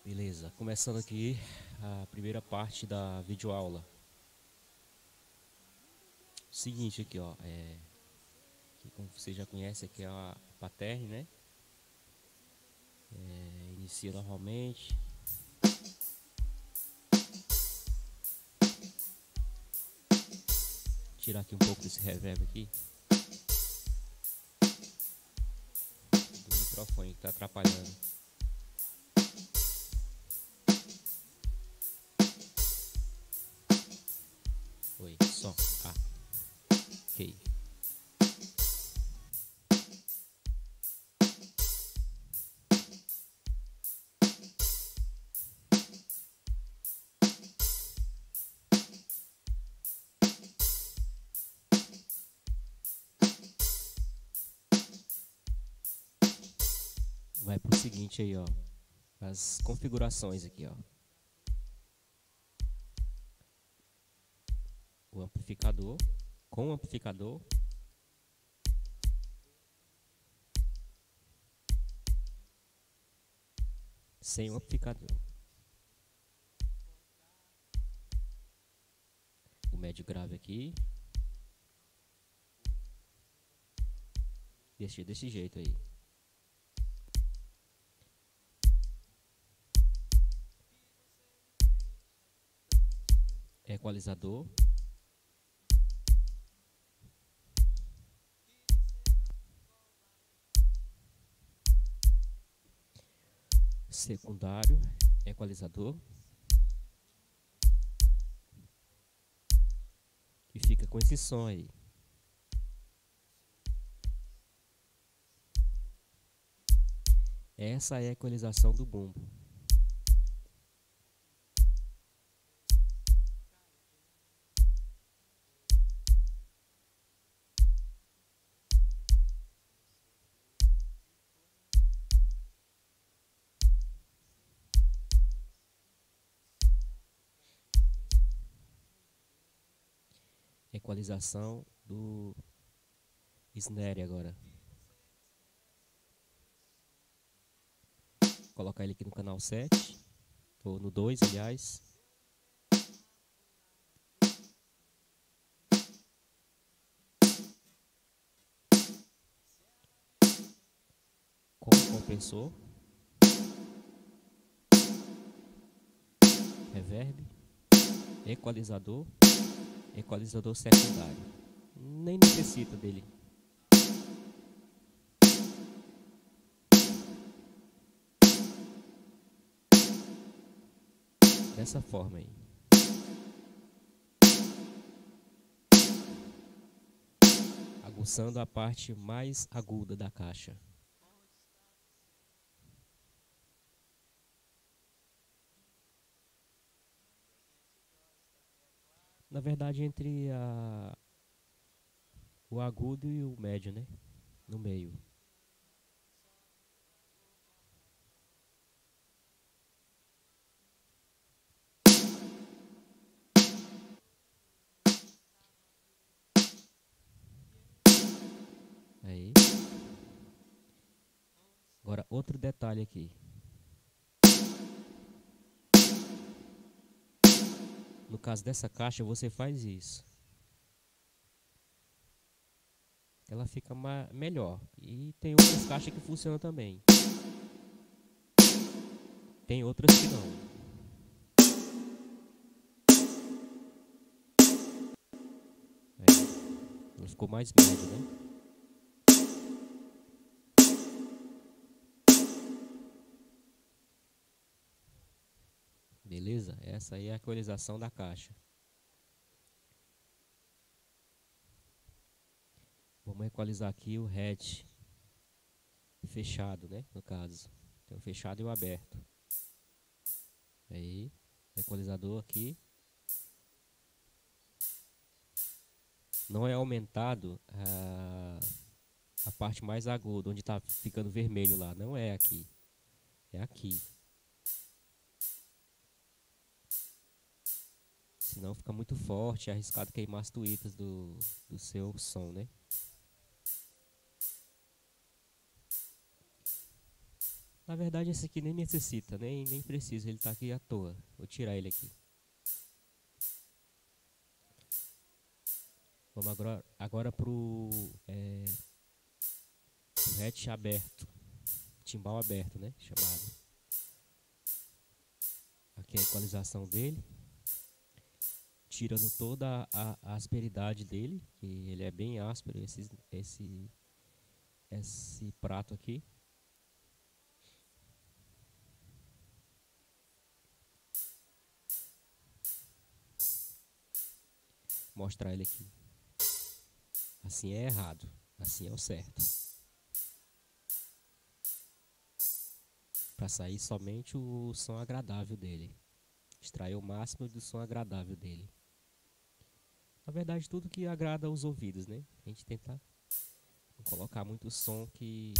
Beleza, começando aqui a primeira parte da videoaula. Seguinte aqui, ó, que como você já conhece aqui é a Pattern, né? Inicia normalmente. Tirar aqui um pouco desse reverb aqui do microfone que tá atrapalhando. Oi, som. Ok. Vai pro seguinte aí, ó. As configurações aqui, ó. O amplificador, com o amplificador, sem o amplificador. O médio grave aqui. Desse jeito aí. Equalizador. Secundário, equalizador. E fica com esse som aí. Essa é a equalização do bumbo. Equalização do snare agora. Vou colocar ele aqui no canal 7, ou no 2, aliás. Com compressor, reverb, equalizador, equalizador secundário. Nem necessita dele. Dessa forma aí. Aguçando a parte mais aguda da caixa. Na verdade, entre o agudo e o médio, né? No meio. Aí. Agora, outro detalhe aqui. No caso dessa caixa, você faz isso. Ela fica melhor. E tem outras caixas que funcionam também. Tem outras que não. Aí. Ela ficou mais média, né? Beleza? Essa aí é a equalização da caixa. Vamos equalizar aqui o head fechado, né? No caso, tem o fechado e o aberto. Aí, equalizador aqui. Não é aumentado a parte mais aguda, onde está ficando vermelho lá. Não é aqui. É aqui. Senão fica muito forte, é arriscado queimar as tuitas do seu som, né? Na verdade esse aqui nem necessita, nem precisa, ele tá aqui à toa. Vou tirar ele aqui. Vamos agora pro hatch aberto, timbal aberto, né, chamado. Aqui a equalização dele, tirando toda a asperidade dele, que ele é bem áspero, esse prato aqui. Mostrar ele aqui. Assim é errado, assim é o certo. Para sair somente o som agradável dele. Extrair o máximo do som agradável dele. Na verdade, tudo que agrada aos ouvidos, né? A gente tenta não colocar muito som que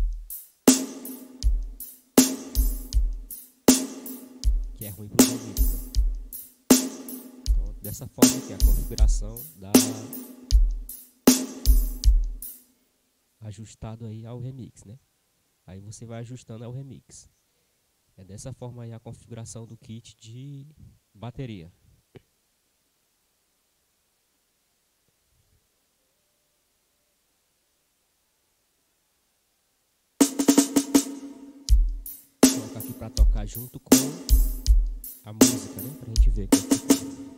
é ruim para os ouvidos, né? Então, dessa forma aqui, a configuração dá ajustado aí ao remix, né? Aí você vai ajustando ao remix. É dessa forma aí a configuração do kit de bateria. Vou colocar aqui para tocar junto com a música, né? Pra gente ver como ficou.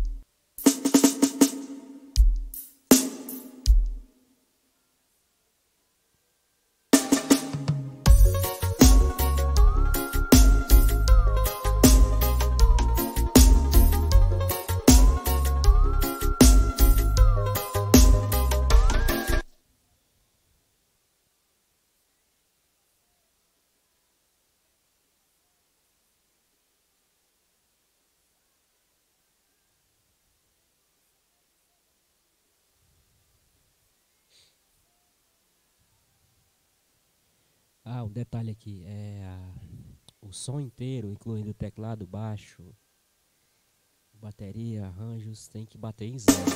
Ah, um detalhe aqui, o som inteiro, incluindo teclado, baixo, bateria, arranjos, tem que bater em zero, né?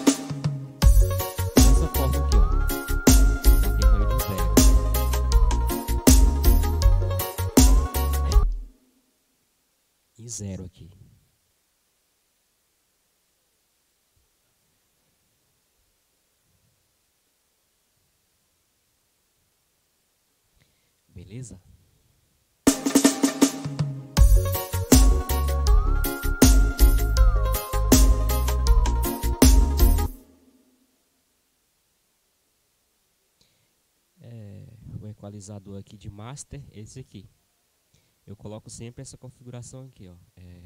Dessa forma aqui, ó, batendo aí no zero. Em zero aqui. Beleza? O equalizador aqui de master, esse aqui. Eu coloco sempre essa configuração aqui, ó.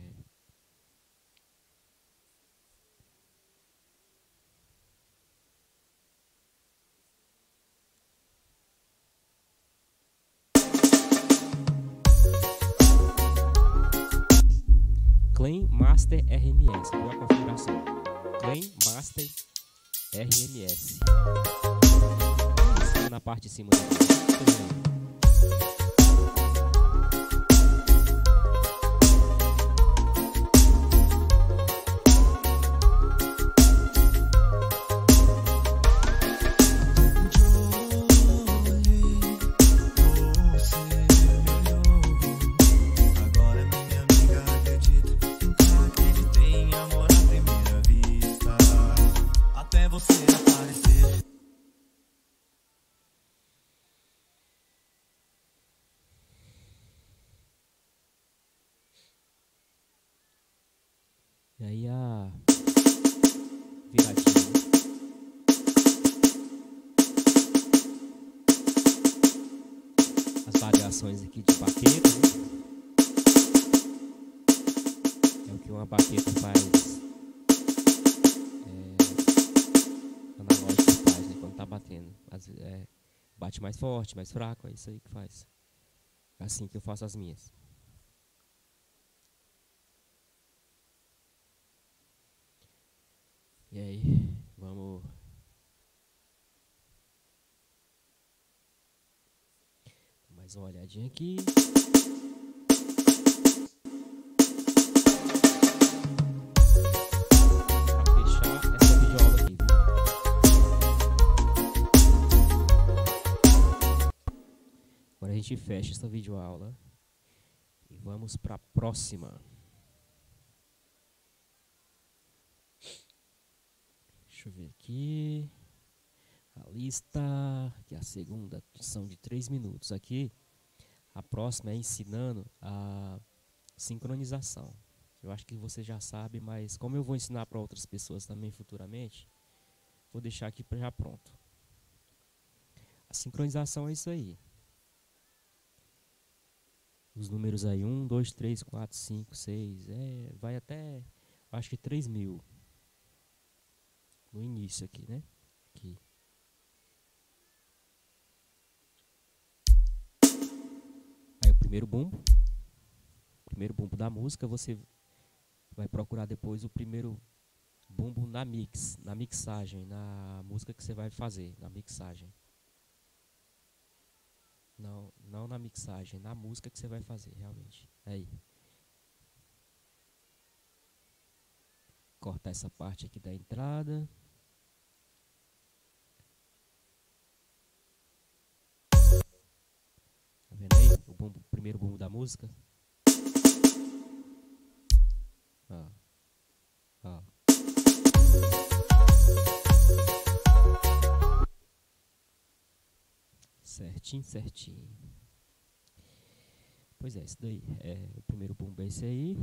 Clean Master RMS, viu a configuração? Clean Master RMS. Na parte de cima do e aí a viradinha, né? As variações aqui de baqueta, né? É o que uma baqueta faz, analógico faz, né? Quando tá batendo, bate mais forte, mais fraco, é isso aí que faz. É assim que eu faço as minhas. E aí, vamos mais uma olhadinha aqui. Para fechar essa videoaula aqui, viu? Agora a gente gente fecha essa videoaula e vamos para a próxima. Deixa eu ver aqui. A lista, que é a segunda, são de 3 minutos. Aqui, a próxima é ensinando a sincronização. Eu acho que você já sabe, mas como eu vou ensinar para outras pessoas também futuramente, vou deixar aqui já pronto. A sincronização é isso aí. Os números aí, 1, 2, 3, 4, 5, 6, vai até, acho que 3.000. No início aqui, né? Aqui. Aí o primeiro bumbo da música, você vai procurar depois o primeiro bumbo na mixagem, na música que você vai fazer, na mixagem. Não na mixagem, na música que você vai fazer, realmente. Aí. Cortar essa parte aqui da entrada. Tá vendo aí? O primeiro bumbo da música. Ó. Ó. Certinho, certinho. Pois é, esse daí. O primeiro bumbo é esse aí.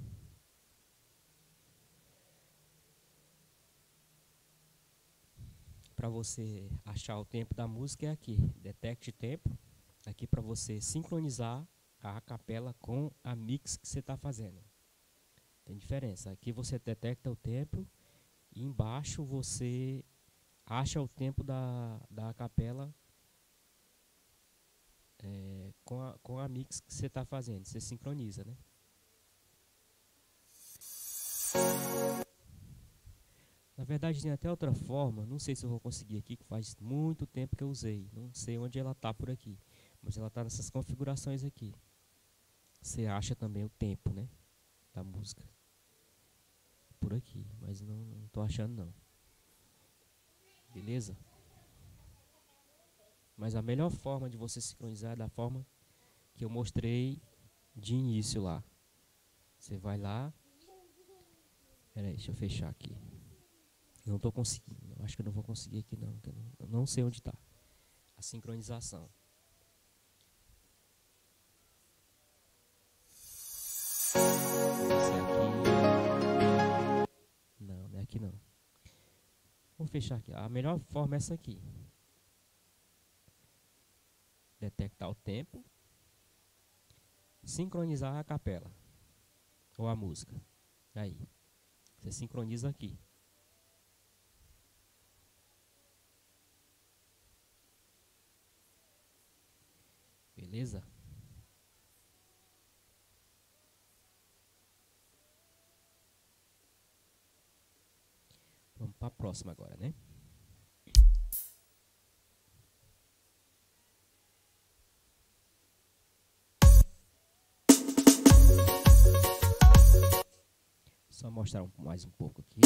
Para você achar o tempo da música é aqui. Detecte tempo. Aqui para você sincronizar a capela com a mix que você está fazendo. Tem diferença. Aqui você detecta o tempo e embaixo você acha o tempo da capela com a mix que você está fazendo. Você sincroniza, né? Na verdade tem até outra forma, não sei se eu vou conseguir aqui, que faz muito tempo que eu usei. Não sei onde ela está por aqui, mas ela está nessas configurações aqui. Você acha também o tempo, né, da música. Por aqui, mas não tô achando não. Beleza? Mas a melhor forma de você sincronizar é da forma que eu mostrei de início lá. Você vai lá. Pera aí, deixa eu fechar aqui. Eu não tô conseguindo. Acho que eu não vou conseguir aqui não. Eu não sei onde está a sincronização. Esse aqui. Não é aqui não. Vou fechar aqui. A melhor forma é essa aqui. Detectar o tempo. Sincronizar a capela. Ou a música. Aí. Você sincroniza aqui. Beleza? Vamos para a próxima agora, né? Só mostrar mais um pouco aqui.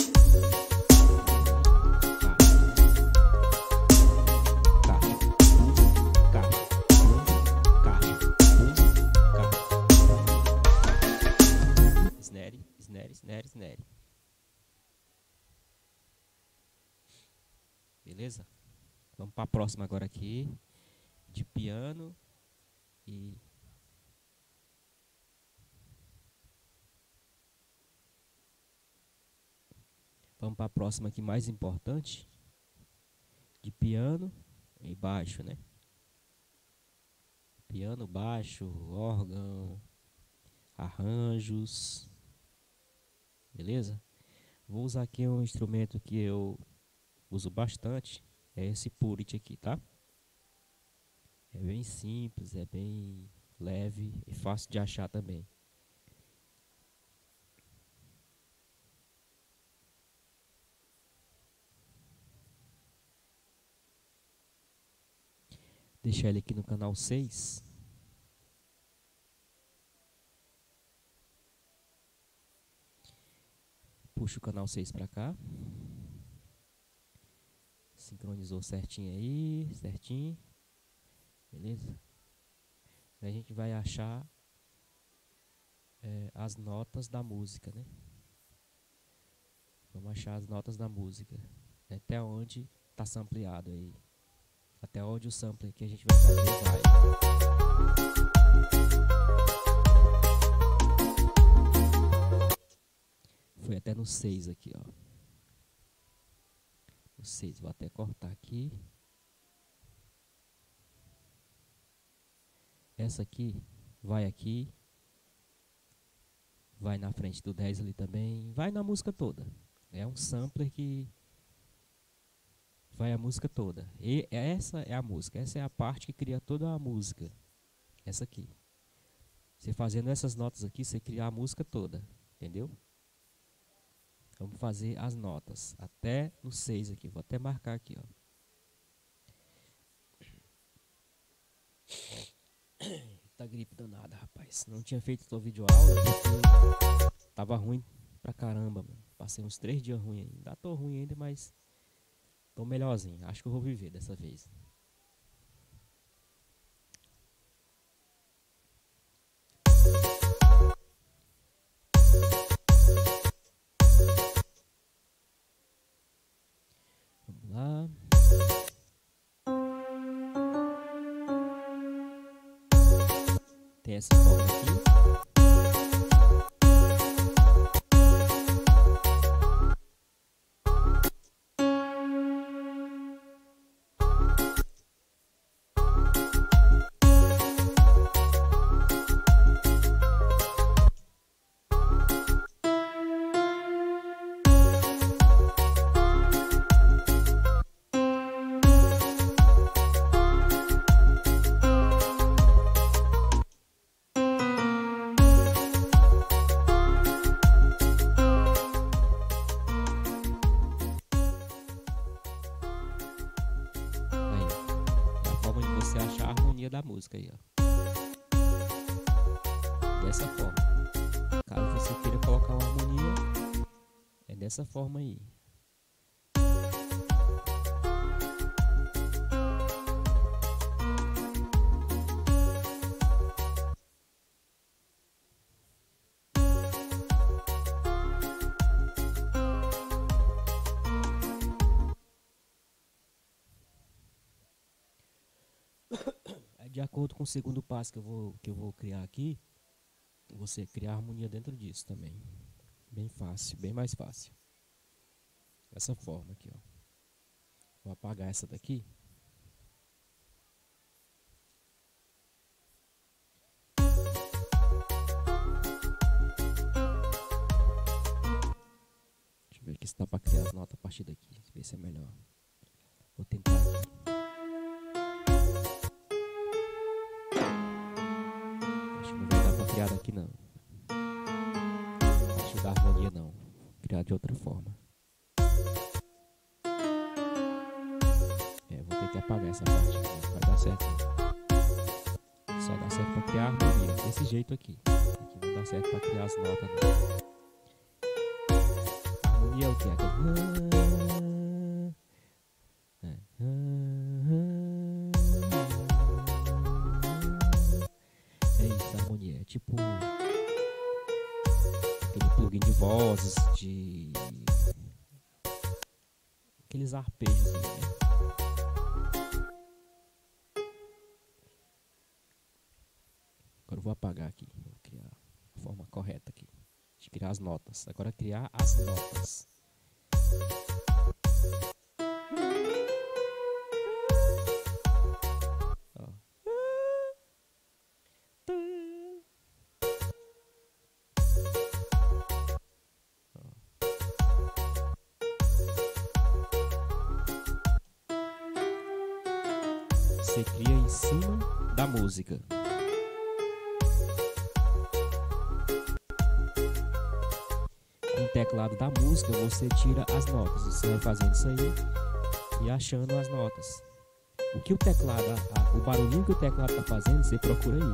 Snare. Beleza? Vamos para a próxima agora aqui. De piano e... Vamos para a próxima aqui, mais importante. De piano e baixo, né? Piano, baixo, órgão, arranjos. Beleza? Vou usar aqui um instrumento que eu uso bastante. É esse Purit aqui, tá? É bem simples, é bem leve e fácil de achar também. Deixar ele aqui no canal 6. Puxa o canal 6 para cá. Sincronizou certinho aí, certinho. Beleza? a gente vai achar as notas da música, né? Vamos achar as notas da música. Até onde está sampleado aí. Até onde o sample que a gente vai fazer vai. Foi até no 6 aqui, ó. No 6, vou até cortar aqui. Essa aqui, vai na frente do 10 ali também, vai na música toda. É um sampler que vai a música toda. E essa é a música, essa é a parte que cria toda a música. Essa aqui. Você fazendo essas notas aqui, você cria a música toda, entendeu? Vamos fazer as notas até no 6 aqui, vou até marcar aqui, ó. Tá gripe danada, rapaz. Não tinha feito tua videoaula porque tava ruim pra caramba, mano. Passei uns 3 dias ruim ainda. Ainda tô ruim ainda, mas tô melhorzinho. Acho que eu vou viver dessa vez. Vamos lá. Tem essa forma aqui. Você achar a harmonia da música aí, ó. Dessa forma. Caso você queira colocar uma harmonia, é dessa forma aí. De acordo com o segundo passo que eu vou criar aqui, você criar harmonia dentro disso também. Bem fácil, bem mais fácil. Dessa forma aqui, ó. Vou apagar essa daqui. Deixa eu ver aqui se dá pra criar as notas a partir daqui. Ver se é melhor. Vou tentar aqui. Criar aqui não. Acho que da harmonia não. Criar de outra forma. Vou ter que apagar essa parte. Não vai dar certo. Só dá certo pra criar a harmonia. Desse jeito aqui. Aqui não dá certo pra criar as notas não. A harmonia é o que? É tipo aquele plugin de vozes, de aqueles arpejos aí, né? Agora eu vou apagar aqui, vou criar a forma correta aqui de criar as notas. Agora criar as notas. Você cria em cima da música. Com o teclado da música você tira as notas. Você vai fazendo isso aí e achando as notas. O que o teclado, o barulhinho que o teclado está fazendo, você procura aí.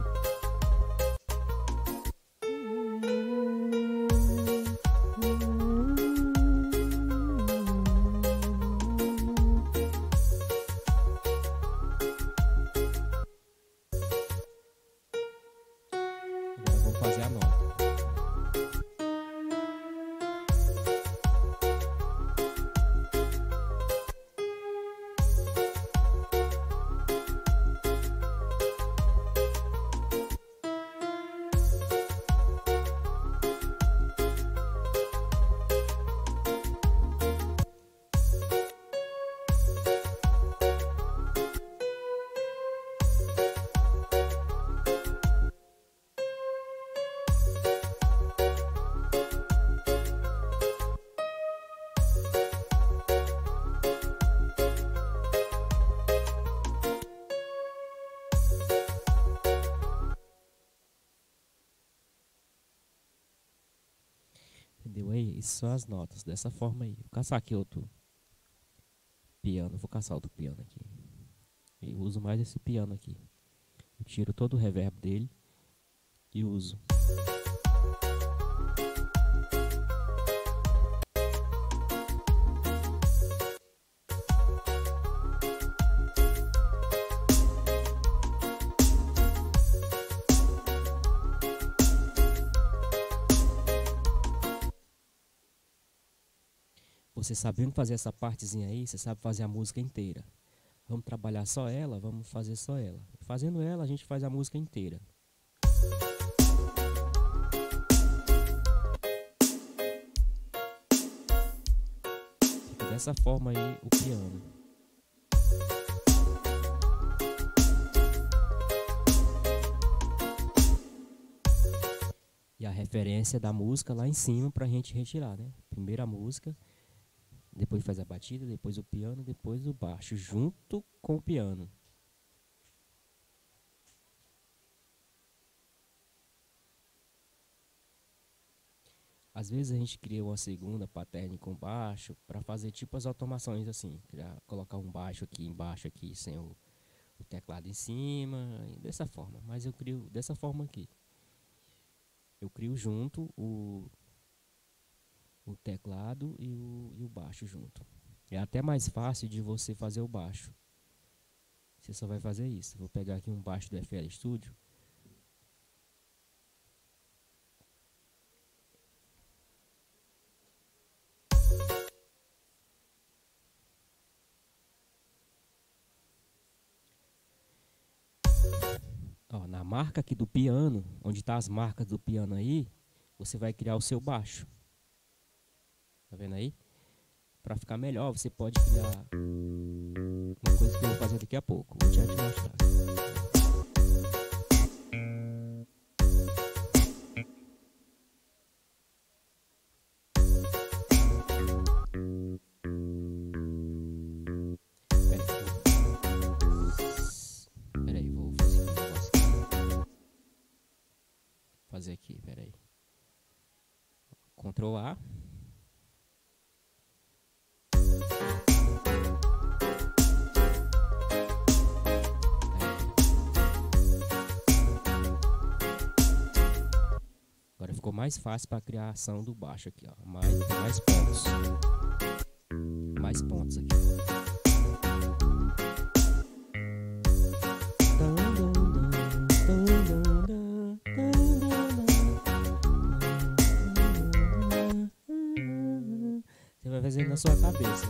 fazer a nota. Entendeu aí? Isso são as notas, dessa forma aí. Vou caçar aqui outro piano, vou caçar outro piano aqui. Eu uso mais esse piano aqui. Eu tiro todo o reverb dele e uso. Você sabendo fazer essa partezinha aí, você sabe fazer a música inteira. Vamos trabalhar só ela, vamos fazer só ela. Fazendo ela, a gente faz a música inteira. Fica dessa forma aí o piano. E a referência da música lá em cima pra gente retirar, né? Primeiro a música. Depois faz a batida, depois o piano, depois o baixo, junto com o piano. Às vezes a gente cria uma segunda pattern com baixo para fazer tipo as automações assim, colocar um baixo aqui embaixo aqui sem o teclado em cima, dessa forma. Mas eu crio dessa forma aqui. Eu crio junto o teclado e o baixo junto. É até mais fácil de você fazer o baixo. Você só vai fazer isso. Vou pegar aqui um baixo do FL Studio. Ó, na marca aqui do piano, onde tá as marcas do piano aí, você vai criar o seu baixo. Tá vendo aí? Para ficar melhor, você pode criar uma coisa que eu vou fazer daqui a pouco. Vou já te mostrar. Peraí, vou fazer um negócio aqui. Fazer aqui, peraí. Ctrl A. Agora ficou mais fácil para a criação do baixo aqui, ó. Mais pontos. Mais pontos aqui. Você vai fazer na sua cabeça.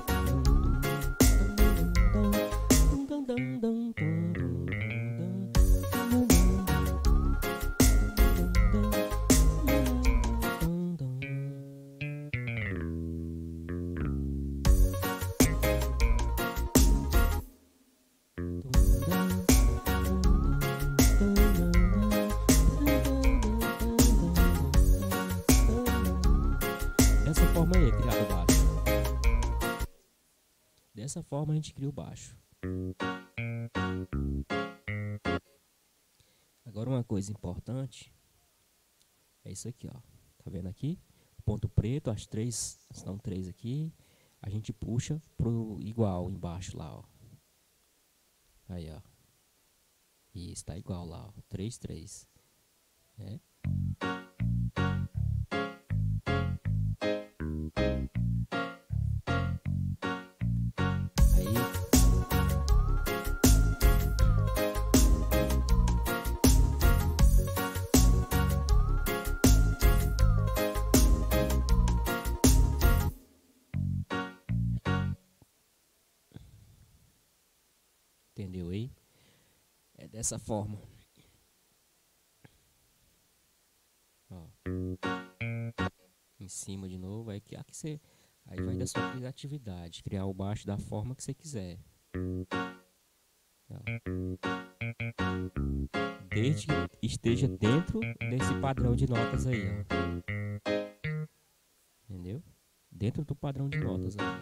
Dessa forma aí é criado o baixo. Dessa forma a gente cria o baixo. Agora uma coisa importante é isso aqui, ó. Tá vendo aqui? Ponto preto, as três, são três aqui. A gente puxa pro igual embaixo lá, ó. Aí, ó. Isso, tá igual lá, ó. 3, 3. É. dessa forma. Ó. Em cima de novo, aí aí vai da sua criatividade, criar o baixo da forma que você quiser. Ó. Desde que esteja dentro desse padrão de notas aí, ó. Entendeu? Dentro do padrão de notas aí.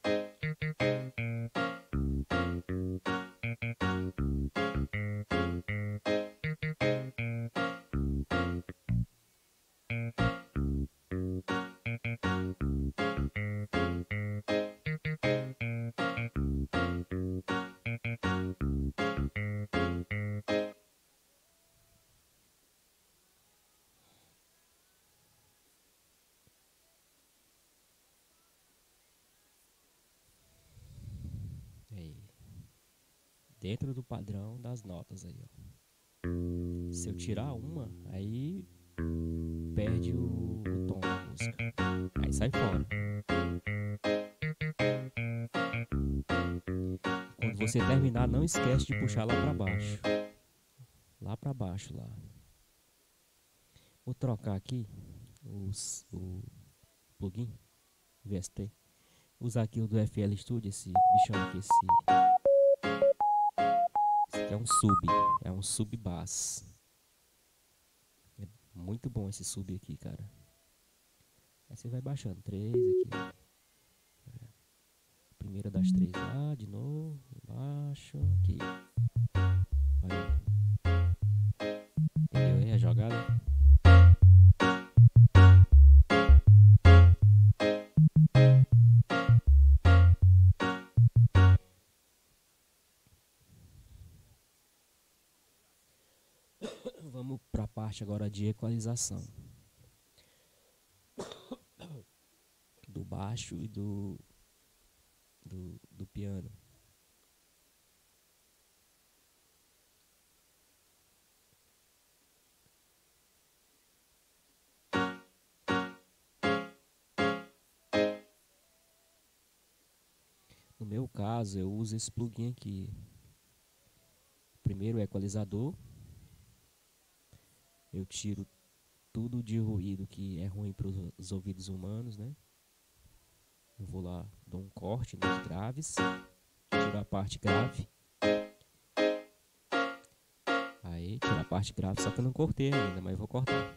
Aí. Dentro do padrão das notas aí, ó. Se eu tirar uma, aí perde o tom da música. Aí sai fora. Quando você terminar, não esquece de puxar lá pra baixo. Lá pra baixo, lá. Vou trocar aqui o plugin VST. Vou usar aqui o do FL Studio, esse bichão aqui, esse aqui é um sub bass. É muito bom esse sub aqui, cara. Aí você vai baixando 3 aqui, ó. Primeira das 3 lá, de novo, baixo, aqui. Olha. Entendeu aí a jogada? Vamos para a parte agora de equalização do baixo e do piano. No meu caso, eu uso esse plugin aqui. Primeiro o equalizador. Eu tiro tudo de ruído que é ruim para os ouvidos humanos, né? Eu vou lá, dou um corte nos graves, tiro a parte grave. Aí, tiro a parte grave, só que eu não cortei ainda, mas eu vou cortar.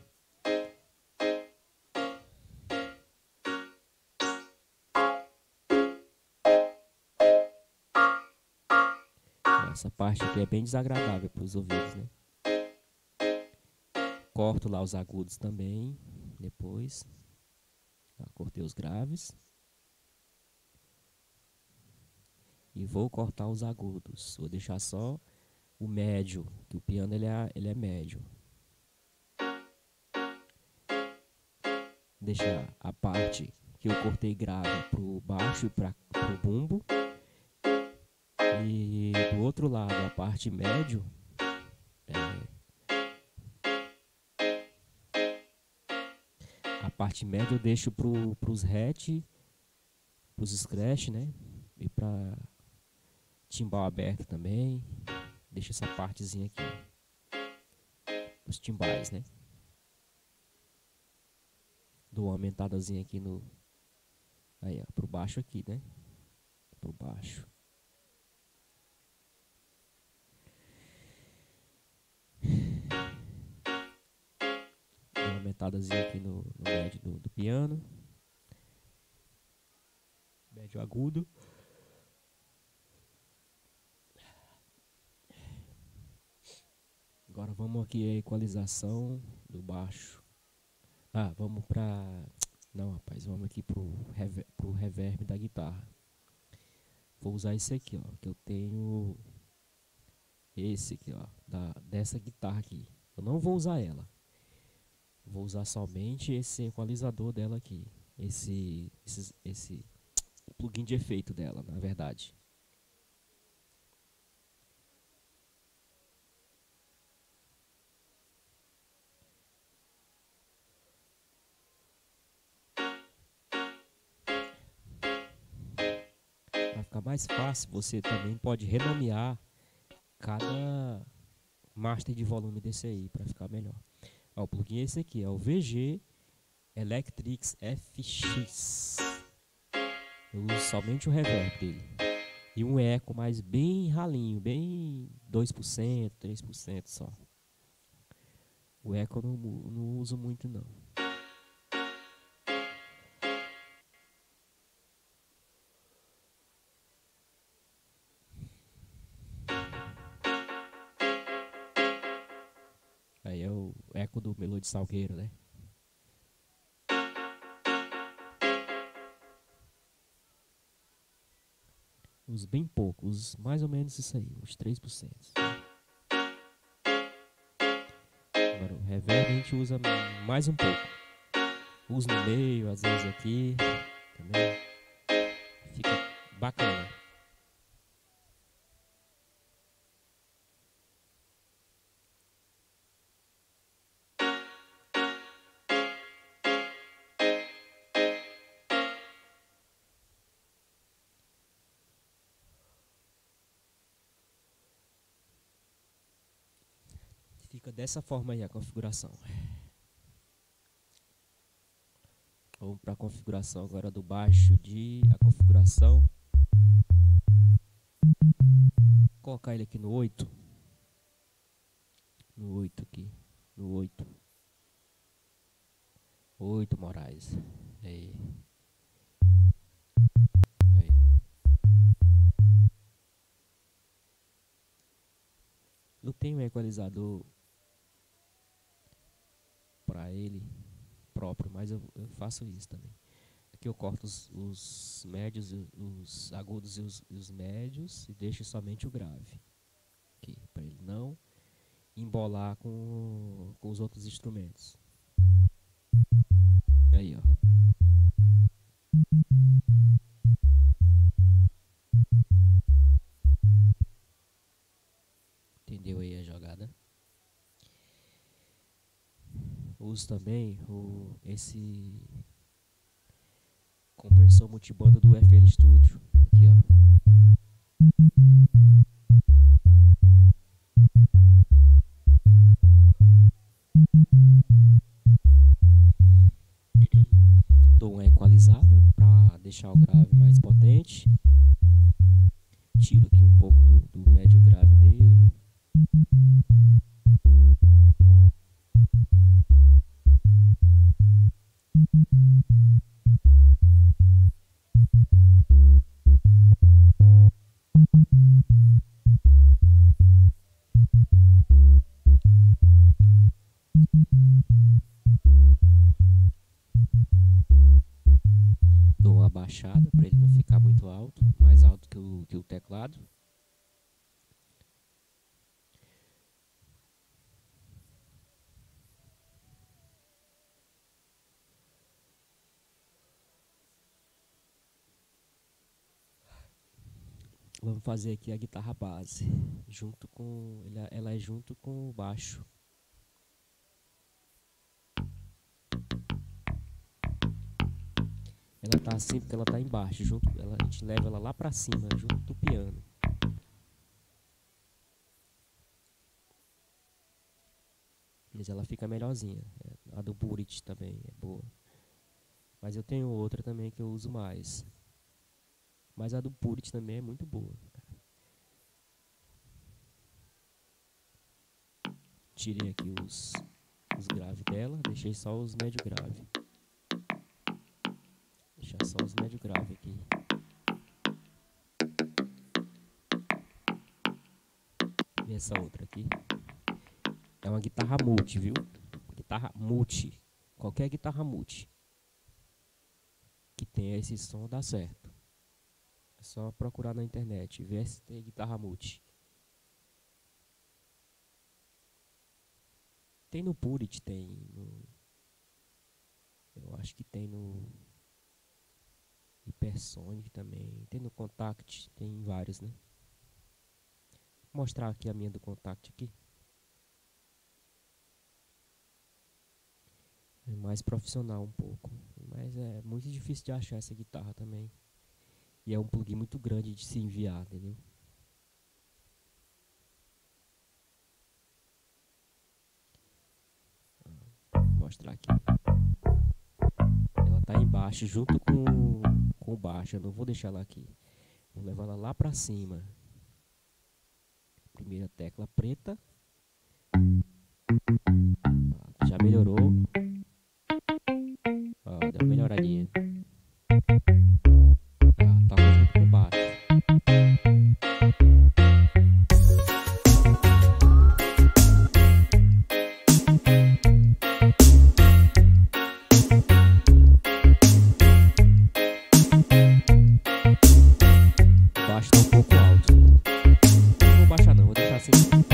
Essa parte aqui é bem desagradável para os ouvidos, né? Corto lá os agudos também, depois. Cortei os graves. E vou cortar os agudos. Vou deixar só o médio, que o piano ele é médio. Deixar a parte que eu cortei grave pro baixo e pro bumbo. E do outro lado, a parte médio, a parte média eu deixo pros hatch, pros scratch, né? E pra timbal aberto também. Deixa essa partezinha aqui, os timbais, né? Dou uma aumentadazinha aqui no... Aí, ó, pro baixo aqui, né? Pro baixo. Dou uma aumentadazinha aqui no médio do piano. Médio agudo. Agora vamos aqui a equalização do baixo. Vamos pra... Não, rapaz, vamos aqui pro reverb da guitarra. Vou usar esse aqui, ó, que eu tenho esse aqui, ó, dessa guitarra aqui. Eu não vou usar ela. Vou usar somente esse equalizador dela aqui. Esse plugin de efeito dela, na verdade. Para ficar mais fácil, você também pode renomear cada master de volume desse aí, para ficar melhor. Ó, o plugin é esse aqui, é o VG Electrix FX. Eu uso somente o reverb dele. E um eco mais bem ralinho, bem 2%, 3% só. O eco eu não uso muito não. Aí é o eco do Melody Salgueiro, né? Uso bem pouco, uso mais ou menos isso aí, uns 3%. Agora o reverb a gente usa mais um pouco. Uso no meio, às vezes aqui também. Fica bacana. Fica dessa forma aí a configuração. Vamos para a configuração agora do baixo a configuração. Vou colocar ele aqui no 8. No 8 aqui. No 8. 8 Moraes. Aí. Aí. Eu tenho um equalizador para ele próprio, mas eu faço isso também. Aqui eu corto os médios, os agudos e os médios e deixo somente o grave. Aqui, para ele não embolar com os outros instrumentos. Aí, ó. Entendeu aí a jogada? Uso também esse compressor multibanda do FL Studio. Aqui, ó. Dou uma equalizada para deixar o grave mais potente. Tiro aqui um pouco do médio grave dele. Dou uma baixada para ele não ficar muito alto, mais alto que o teclado. Vamos fazer aqui a guitarra base, junto com ela é junto com o baixo. Ela tá assim porque ela tá embaixo, a gente leva ela lá pra cima, junto do piano. Mas ela fica melhorzinha. A do Burit também é boa. Mas eu tenho outra também que eu uso mais. Mas a do Burit também é muito boa. Tirei aqui os graves dela, deixei só os médio grave. Deixar só os médio grave aqui. E essa outra aqui é uma guitarra multi, viu? Guitarra multi. Qualquer guitarra multi que tenha esse som dá certo. É só procurar na internet, VST guitarra multi. Tem no Purit, eu acho que tem no Hypersonic também, tem no Contact, tem vários, né? Vou mostrar aqui a minha do Contact aqui. É mais profissional um pouco, mas é muito difícil de achar essa guitarra também. E é um plugin muito grande de se enviar, entendeu? mostrar aqui. Ela tá embaixo junto com o baixo. Eu não vou deixar ela aqui. Vou levar ela lá pra cima. Primeira tecla preta. Já melhorou. Ó, deu uma melhoradinha. Toca junto com baixo. O baixo tá um pouco alto. Não vou baixar não, vou deixar assim.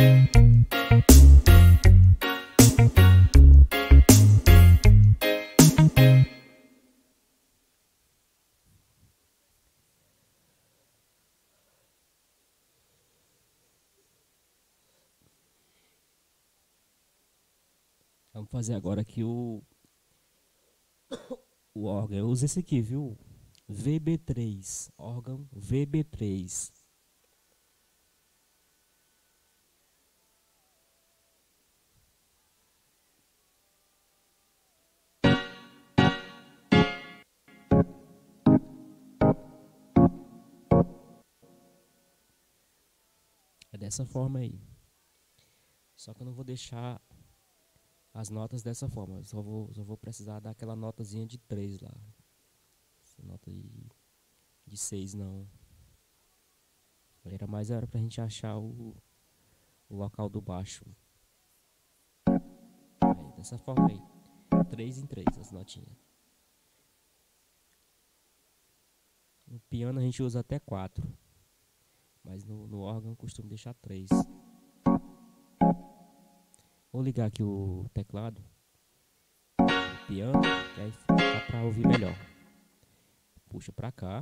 Vamos fazer agora aqui o órgão. Eu uso esse aqui, viu? VB3. Órgão VB3. É dessa forma aí. Só que eu não vou deixar as notas dessa forma. Eu só vou precisar daquela notazinha de 3 lá. Essa nota de 6 não. Era pra gente achar o local do baixo. Aí, dessa forma aí. 3 em 3 as notinhas. No piano a gente usa até 4. Mas no órgão eu costumo deixar 3. Vou ligar aqui o teclado, o piano, que aí dá pra ouvir melhor. Puxa pra cá.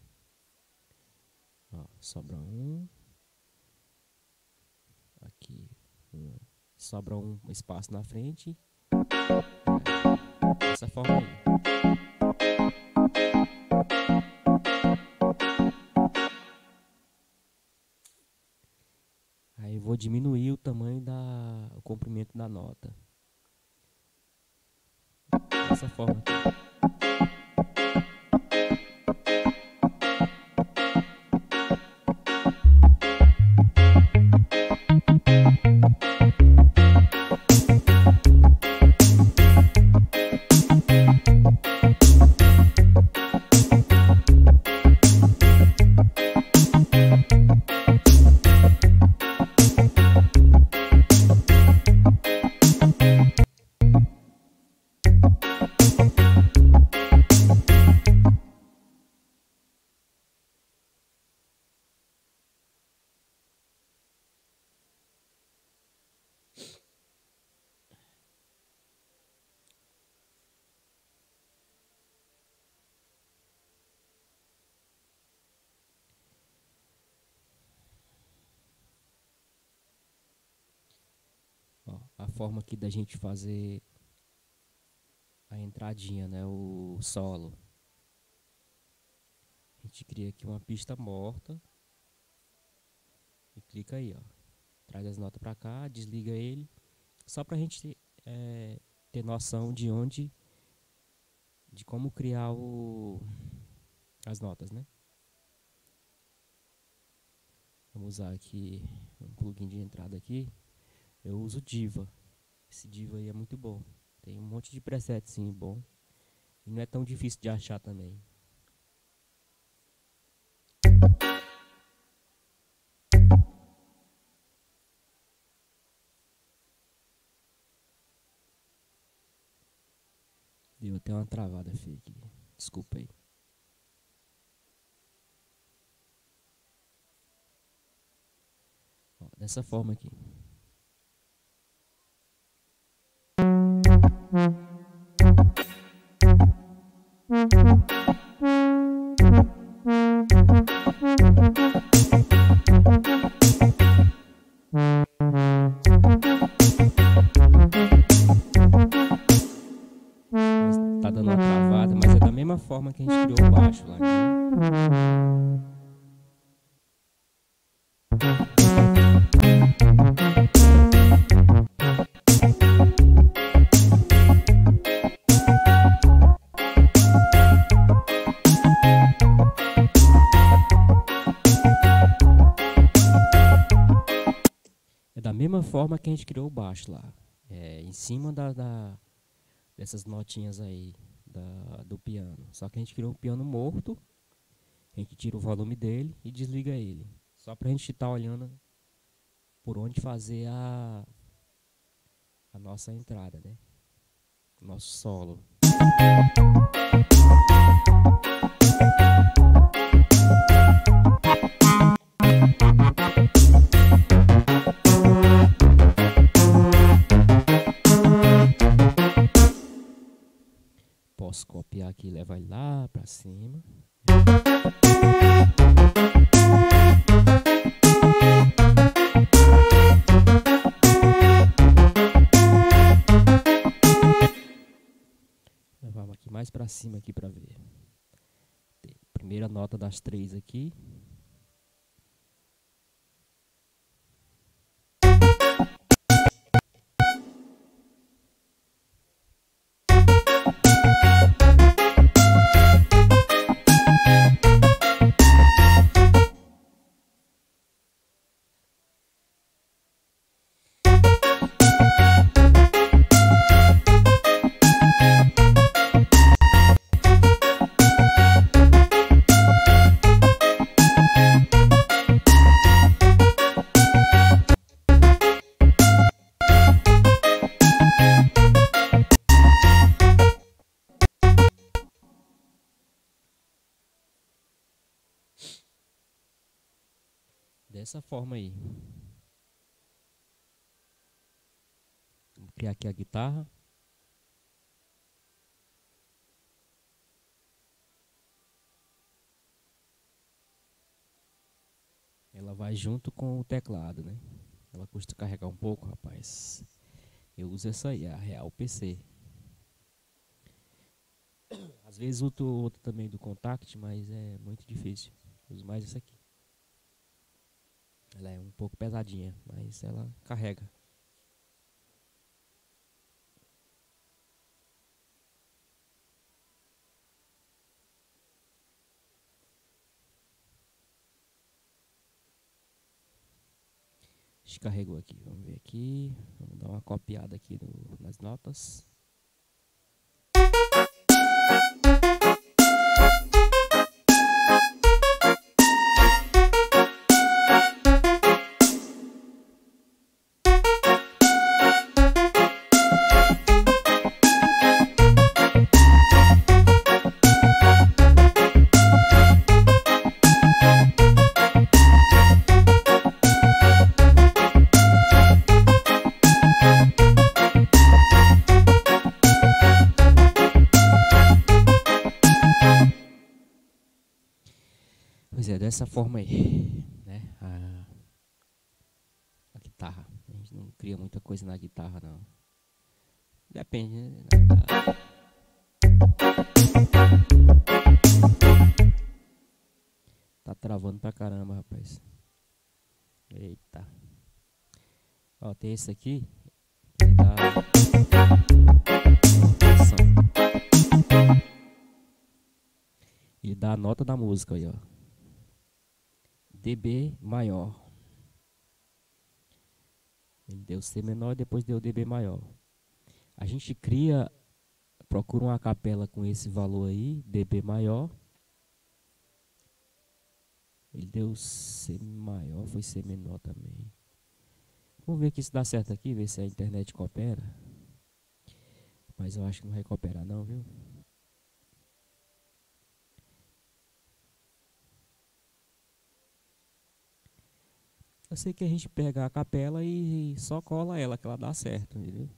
Ó, sobra um. Aqui. Sobra um espaço na frente. Dessa forma aí. Aí eu vou diminuir o tamanho o comprimento da nota. Dessa forma aqui. Ó, a forma aqui da gente fazer a entradinha, né, o solo. A gente cria aqui uma pista morta e clica aí, ó. Traz as notas pra cá, desliga ele, só pra gente ter noção de como criar as notas, né? Vamos usar aqui um plugin de entrada aqui. Eu uso Diva. Esse Diva aí é muito bom. Tem um monte de preset sim, bom. E não é tão difícil de achar também. Deu até uma travada feia aqui. Desculpa aí. Ó, dessa forma aqui. Tá dando uma travada, mas é da mesma forma que a gente criou o baixo lá, entendeu? mesma forma que a gente criou o baixo lá. Em cima dessas notinhas aí do piano. Só que a gente criou um piano morto. A gente tira o volume dele e desliga ele. Só pra gente estar olhando por onde fazer a nossa entrada, né? Nosso solo. Posso copiar aqui e levar ele lá pra cima. Levar aqui mais pra cima aqui pra ver. Primeira nota das 3 aqui. Dessa forma aí. Vou criar aqui a guitarra. Ela vai junto com o teclado, né? Ela custa carregar um pouco, rapaz. Eu uso essa aí, a Real PC. Às vezes uso outra também do Contact, mas é muito difícil. Uso mais essa aqui. Ela é um pouco pesadinha, mas ela carrega. Descarregou aqui, vamos ver aqui. Vamos dar uma copiada aqui nas notas. Pois é, dessa forma aí, né? A guitarra. A gente não cria muita coisa na guitarra, não. Depende, né? Tá travando pra caramba, rapaz. Eita. Ó, tem esse aqui. Ele dá... Ele dá a nota da música aí, ó. dB maior. Ele deu C menor e depois deu dB maior. A gente procura uma capela com esse valor aí, dB maior. Ele deu C maior, foi C menor também. Vamos ver aqui se dá certo aqui, ver se a internet coopera. Mas eu acho que não vai cooperar não, viu? Eu sei que a gente pega a capela e só cola ela, que ela dá certo, entendeu?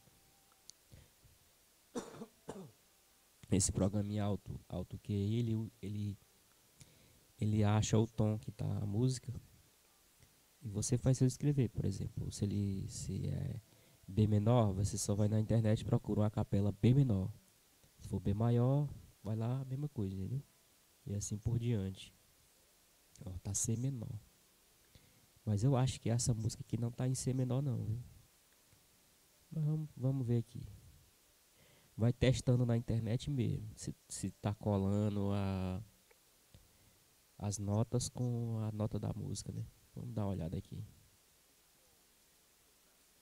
Esse programinha Auto que ele acha o tom que tá a música e você faz seu escrever, por exemplo. Se é B menor, você só vai na internet e procura uma capela B menor. Se for B maior, vai lá, a mesma coisa, entendeu? E assim por diante. Ó, tá C menor. Mas eu acho que essa música aqui não tá em C menor não, viu? Mas vamos ver aqui. Vai testando na internet mesmo. Se tá colando as notas com a nota da música, né? Vamos dar uma olhada aqui.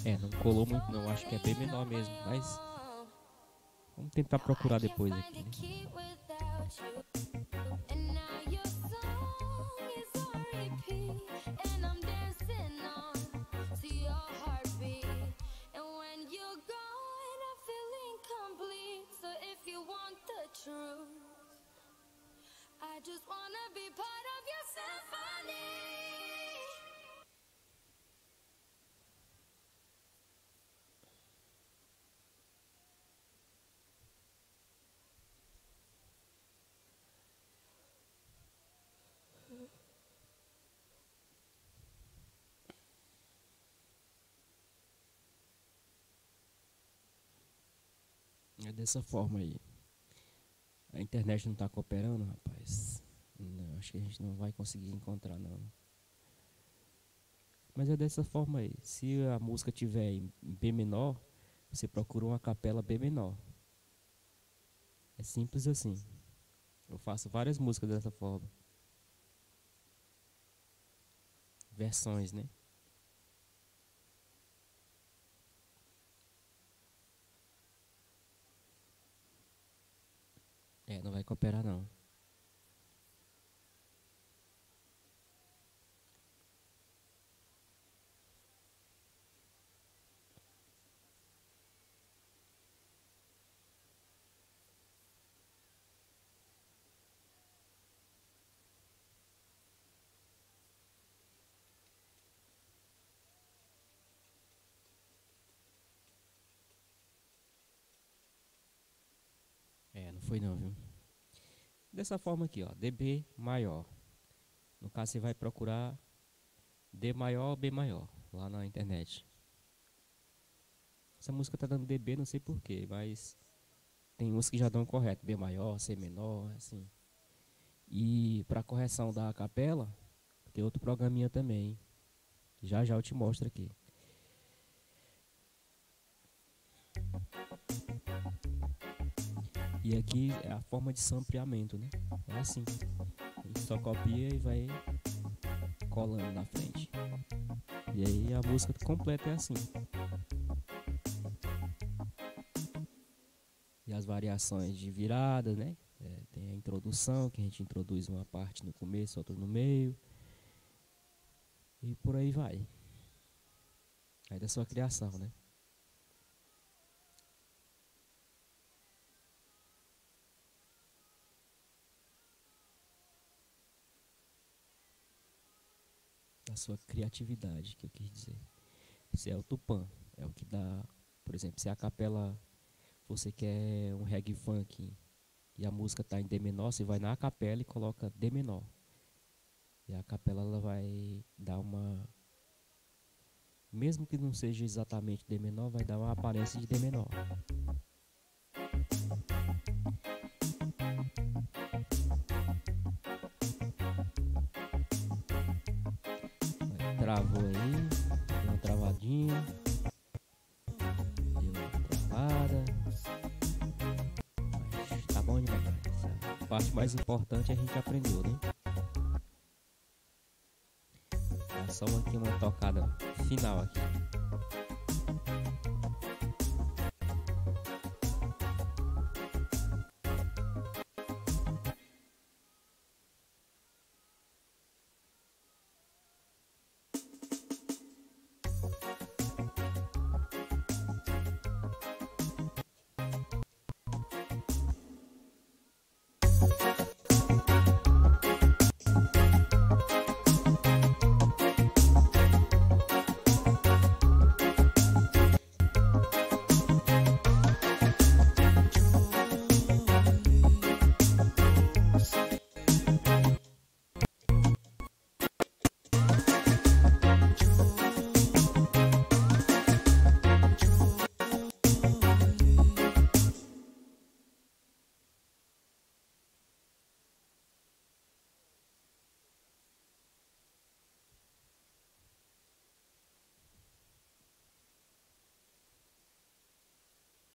É, não colou muito não, acho que é bem menor mesmo, mas vamos tentar procurar depois aqui, né? I just wanna be part of your symphony. É dessa forma aí. A internet não tá cooperando, rapaz. Não, acho que a gente não vai conseguir encontrar não. Mas é dessa forma aí. Se a música tiver em B menor, você procura uma capela B menor. É simples assim. Eu faço várias músicas dessa forma. Versões, né? É, não vai cooperar não. É, não foi não, viu? Dessa forma aqui, ó, DB maior. No caso você vai procurar D maior ou B maior lá na internet. Essa música tá dando DB, não sei porquê, mas tem uns que já dão correto, B maior, C menor, assim. E para correção da capela, tem outro programinha também. Já já eu te mostro aqui. E aqui é a forma de sampleamento, né? É assim. A gente só copia e vai colando na frente. E aí a música completa é assim. E as variações de virada, né? É, tem a introdução, que a gente introduz uma parte no começo, outra no meio. E por aí vai. Aí da sua criação, né? Da sua criatividade, que eu quis dizer. Isso é o Tupã. É o que dá. Por exemplo, se a capela você quer um reggae funk e a música está em D menor, você vai na capela e coloca D menor. E a capela ela vai dar uma. Mesmo que não seja exatamente D menor, vai dar uma aparência de D menor. Aí, travou aí, deu uma travadinha, deu uma travada. Mas tá bom demais. A parte mais importante a gente aprendeu, né? Só aqui uma tocada final aqui.